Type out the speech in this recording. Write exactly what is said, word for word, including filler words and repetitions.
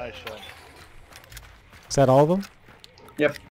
Nice shot. Is that all of them? Yep.